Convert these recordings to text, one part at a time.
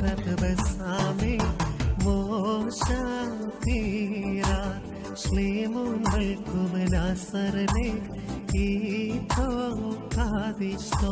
فترة بسامي موشافيرا شليمون ملكم ناصرني إيتو كاديشتو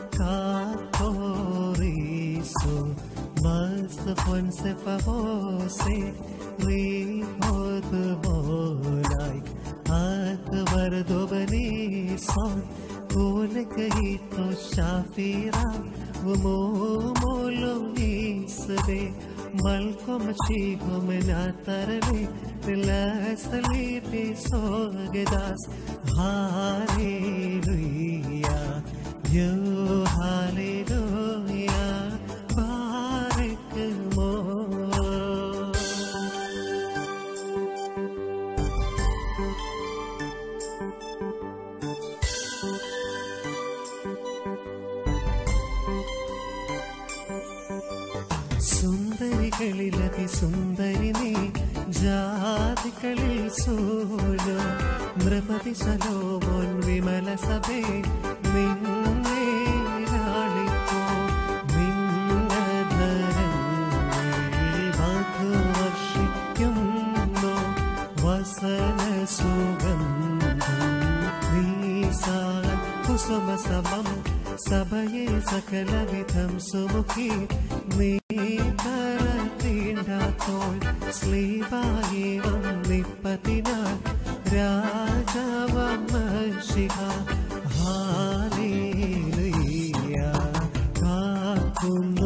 كاتوريسو مست فونسه فوسي ريهود بولاي أكبر دوبني صوت قولك إيتو شافيرا ومومولو نيسبي ملكم شيكم ناترني للاسلي في سوغداس هاليلويا يو هاليلويا بارك مو സുന്ദരികളിലതി സുന്ദരി നീ ജാതികളിൽ സോലോ നൃപതി സലോമോൻ വിമല സഭേ നിന്നെ ലാളിപ്പോ നിന്നധരങ്ങളിൽ മധുവർഷിക്കുന്നു വസന സുഗന്ധം നീസാൻ കുസുമസമം സഭയെ സകലവിധം സുമുഖി നീ കരതീണ്ടാത്തോൾ സ്ലീബായി വന്നിപ്പതിനാൽ രാജാവമർഷിക ഹാലേലുയ്യ കാക്കും